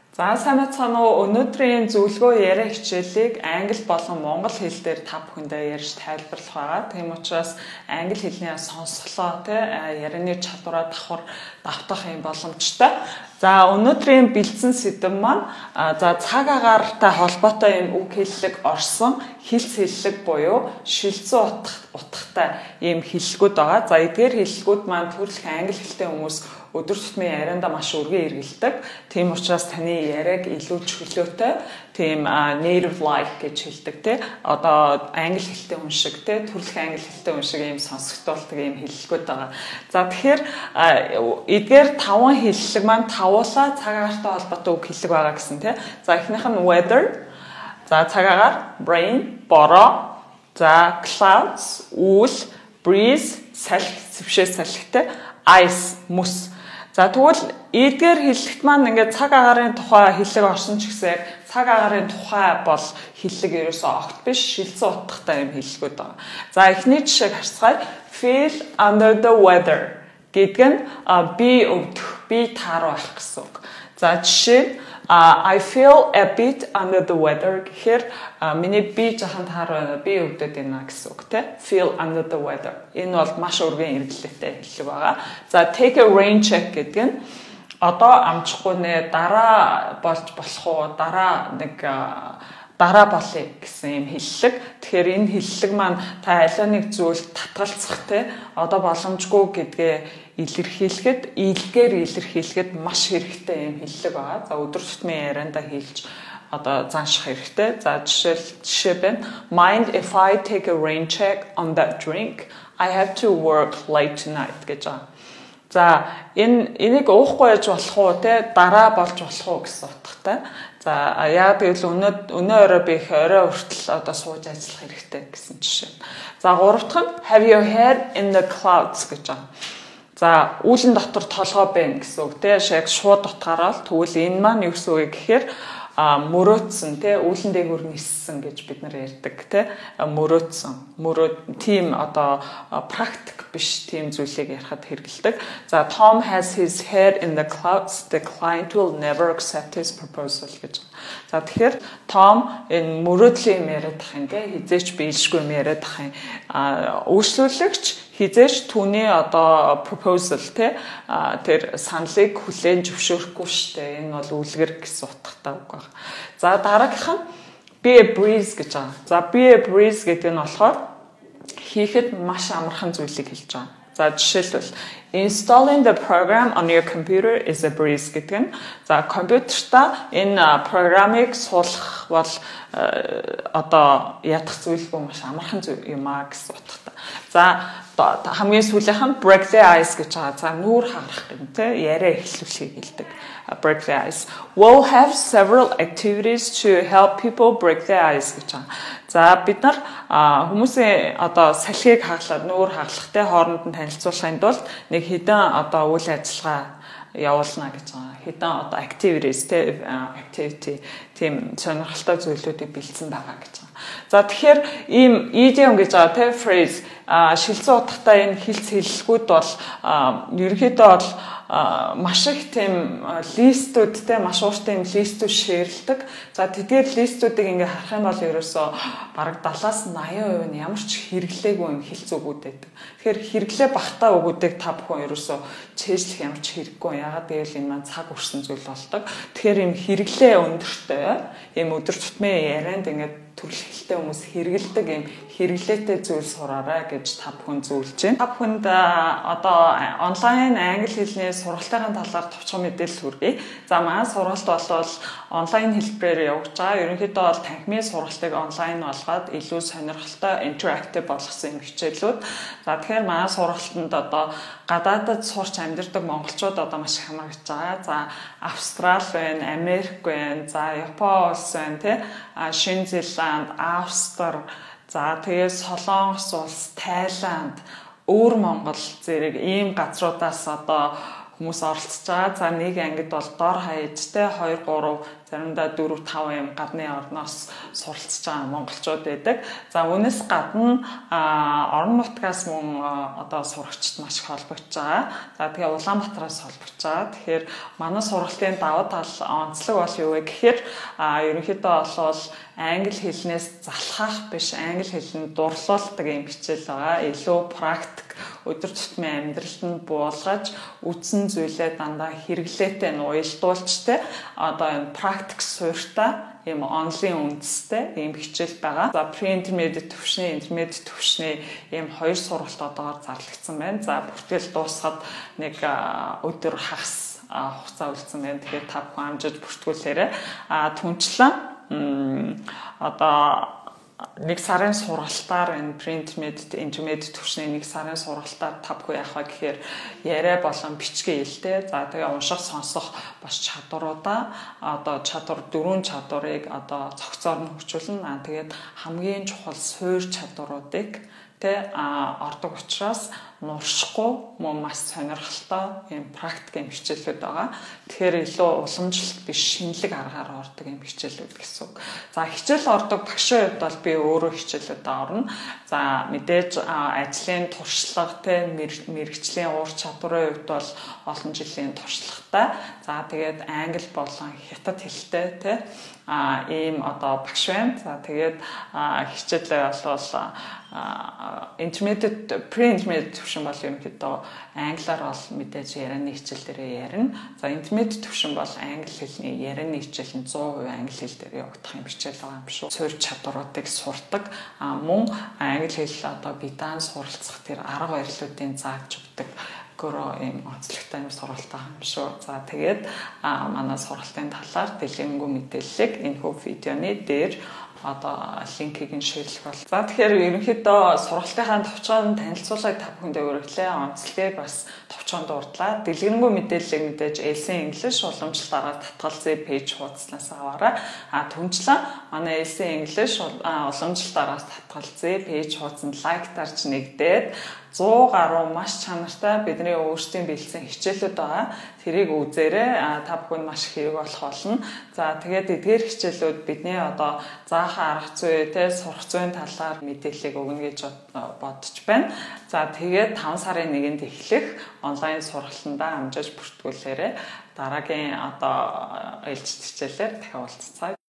За сайн бацхан уу, өнөөдрийн зөвлөгөө яриа хичээлийг англи болон монгол хэл дээр та бүхэндээ ярьж тайлбарлах байгаа. Тийм учраас англи хэлний сонсголоо ярианы чадвараа давтах юм боломжтой. За өнөөдрийн бэлдсэн сэдэв маань цаг агаартай холбоотой юм үг хэллэг орсон хэлц хэллэг буюу шилцэн утгатай юм хэллэгүүд байгаа. За эдгээр хэллэгүүд маань төрөлх англи хэлтэй хүмүүс өдөр тутмын ярианда маш өргөн эргэлдэг. Тийм учраас таны яриаг илүү чөлөөтэй, тийм native like гэж хэлдэг те. Одоо англи хэлтэй хүн шиг те, төрөлх англи хэлтэй хүн шиг ийм сонсогдуулдаг ийм хэллэгүүд байгаа. За тэгэхээр эдгээр 5 хэллэг маань тавуулаа цаг агаартай холбоотой үг хэллэг байгаа гэсэн те. За эхнийх нь weather, за цаг агаар rain, бороо, за clouds, үл, breeze, салхи, цэвшээ салхитай, ice, мөс. За тэгвэл эдгээр хэллэгт маань ингээд цаг агаарын тухай хэллэг орсон ч гэсэн цаг агаарын тухай бол хэллэг ерөөсөө огт биш, шилцэн утгатай юм хэллэгүүд байгаа. За эхний жишээг харцгаая. Feel under the weather гэдэг нь би өвдөх, би тааруу байх гэсэн үг. За жишээ I feel a bit under the weather гэхээр миний би жахан тааруу байна, би өвдөд байна гэсэн үг те. Feel under the weather. Энэ бол маш өргөн хэрэглээтэй хэллэг байгаа. За take a rain check гэдэг нь одоо амжихгүй нэ дараа болж болох уу, дараа болъё гэсэн юм хэллэг. Тэгэхээр энэ хэллэг маань та аливаа нэг зүйл татгалцах те одоо боломжгүй гэдгээ илгээр илэрхийлэхэд маш хэрэгтэй юм хэллэг байгаа. За өдөр тутмын ярианда хэлж одоо занших хэрэгтэй. За жишээ байна. Mind if I take a rain check on that drink, I have to work late tonight гэж байгаа. За энийг уухгүй яж болох уу те дараа болж болох уу гэсэн утгатай. За яагаад гэвэл өнөө орой би их орой хүртэл одоо сууж ажиллах хэрэгтэй гэсэн жишээ. За гуравдах нь have your head in the clouds гэж байгаа. За үүлэн дотор толгой байна гэсэн үг те яг шууд утгаараа л тэгвэл энэ маань юу гэсэн үг гэхээр мөрөөдсөн те үүлэн дээгүүр ниссэн гэж бид нар ярьдаг те мөрөөдсөн тийм одоо практик биш тийм зүйлийг ярихад хэрэгэлдэг. За Tom has his head in the clouds, the client will never accept his proposal гэж. За тэгэхээр Том энэ мөрөөдлийн юм яриад ах юм те хизээч биелшгүй юм яриад ах юм үйлчлүүлэгч хизээч түүний одоо proposal те тэр саналыг хүлээн зөвшөөрөхгүй штэ энэ бол үлгэр гэсэн утгатай үг байна. За дараагийнх нь be a breeze гэж байгаа. За be a breeze гэдэг нь болохоор хийхэд маш амархан зүйлийг хэлж байгаа. За жишээлбэл installing the program on your computer is a breeze гэдэг нь за компьютертаа энэ програмыг суулгах бол одоо ядах зүйлгүй маш амархан зүйл юм аа гэсэн утгатай. За хамгийн сүүлийнх нь break the ice гэж байгаа. За нүүр хагарах юм те яриа эхлүүлэхийг хэлдэг. Break the ice. We'll have several activities to help people break the ice гэж байгаа. За бид нар хүмүүсийн одоо салхийг хаглаад нүүр хаглахтай хооронд нь танилцуулахын тулд нэг хэдэн одоо үйл ажиллагаа явуулна гэж байгаа. Хэдэн одоо activities activity тийм сонирхолтой зүйлүүдийг бэлдсэн байгаа гэж байгаа. За тэгэхээр ийм idiom гэж байгаа те phrase шилцэн утгатай энэ хэлц хэллэгүүд бол ерөнхийдөө бол маш их тийм листүүдтэй маш ууртай юм листүүд шеэрлдэг. За тэдгээр листүүдийг ингээ харах юм бол ерөөсөө бараг 70-80% нь ямар ч хэрэглээгүй юм хэлц үгүүд байдаг. Тэгэхээр хэрэглээ багтаа үгүүдийг та бүхэн ерөөсөө цээжлэх ямар ч хэрэггүй. Ягаад гэвэл энэ маань цаг өрсөн зүйл болдог. Тэгэхээр юм хэрэглээ өндөртэй юм өдөр тутмын ярианд ингээ төрөл хэлтэй хүмүүс хэрэгэлдэг юм хэрэглээтэй зүйл сураарай гэж та бүхэн зөвлөж байна. Та бүхэнд одоо онлайн англи хэлний сургалтын талаар товчхон мэдээлэл хүргэе. За манай сургалт бол онлайн хэлбэрээр явагдаж байгаа. Ерөнхийдөө бол танхимын сургалтыг онлайн болгоод илүү сонирхолтой интерактив болгосон юм хичээлүүд. За тэгэхээр манай сургалтанд одоо гадаадд сурч амьдардаг монголчууд одоо маш их хамрагдж байгаа. За Австрал байна, Америк байна, за Япон улс байна тий. Шинэ Зеланд, Австри, за тэгээ Солонгос улс, Тайланд, өвөр Монгол зэрэг ийм газруудаас одоо хүмүүс оролцож байгаа. За нэг ангид бол дор хаяжтай 2 3 заримдаа 4 5 юм гадны орноос суралцж байгаа монголчууд байдаг. За үүнээс гадна орон нутгаас мөн одоо сурагчид маш их холбогдож байгаа. За тэгээ Улаанбаатараас холбогдож байгаа. Тэгэхээр манай сургалтын давуу тал онцлог бол юу вэ гэхээр ерөнхийдөө бол англи хэлнээс залхах биш, англи хэлний дурлуулдаг юм хичээл байгаа. Илүү практик, өдөр тутмын амьдралд нь буулгаж, үдсэн зүйлээ дандаа хэрэглээтэй нь уялдуулж те одоо энэ практик суурьтай ийм онлын үндэстэй ийм хичээл байгаа. За pre-intermediate төвшний, intermediate төвшний ийм 2 сургалт одоогоор зарлагдсан байна. За бүртгэл дуусгаад нэг өдөр хагас хугацаа үлдсэн байна. Тэгэхээр та бүхэн амжиж бүртгүүлээрэй. Түнчлэн одоо 1 сарын сургалтаар энэ pre-intermediate, intermediate төвшний 1 сарын сургалтаар та бүхэн яах вэ гэхээр яриа болон бичгээ хэлтэй. За тэгээ унших, сонсох бас чадваруудаа одоо 4 чадварыг одоо цогцоор нь хөгжүүлнэ. Тэгээд хамгийн чухал суурь чадваруудыг ордог учраас нуршихгүй мөн маш сонирхолтой юм практик юм хичээлүүд байгаа. Тэгэхээр илүү уламжлалт биш шинэлэг аргаар ордог юм хичээлүүд гэсэн үг. За хичээл ордог багшийн хувьд бол би өөрөө хичээлүүдэд орно. За мэдээж ажлын туршлага мэргэжлийн уур чадварын хувьд бол олон жилийн туршлагатай. За тэгээд англи болон хятад хэлтэй ийм одоо багш байна. За тэгээд хичээлээ бол intermediate, pre-intermediate төвшин бол ерөнхийдөө англиар бол мэдээж ярианы хичээл дээрээ ярина. За intermediate төвшин бол англи хэлний ярианы хичээл нь 100% англи хэл дээр явагдах юм хичээл байгаа юм шүү. Суурь чадваруудыг сурдаг. Мөн англи хэл одоо бидан суралцах тэр арга барилуудын зааж өгдөг гөрөө ийм онцлогтой юм сургалт байгаа юм шүү. За тэгээд манай сургалтын талаар дэлгэрэнгүй мэдээллийг энэ хөв видеоны дээр одоо линкийг нь шеэрлэх бол. За тэгэхээр ерөнхийдөө сургалтынхаа товчхон танилцуулгыг та бүхэндээ өргөлээ. Онцлогийг бас товчхон дурдлаа. Дэлгэрэнгүй мэдээллийг мэдээж Элсэн English уламжлалт арга татгалзын пэйж хуудаснаас аваарай. Түнчлэн манай Элсэн English уламжлалт арга татгалзын пэйж хуудсанд лайктарч нэгдээд 100 гаруй маш чанартай бидний өөрсдийн бэлдсэн хичээлүүд байгаа. Тэрийг үзээрэй. Та бүхэнд маш их хэрэг болох болно. За тэгээд эдгээр хичээлүүд бидний одоо заахаа арга зүй сурах зүйн талаар мэдээллийг өгнө гэж бодож байна. За тэгээд 5 сарын 1-нд эхлэх онлайн сургалтандаа амжиж бүртгүүлээрэй. Дараагийн одоо ээлжид хичээлээр дахин уулзцаая.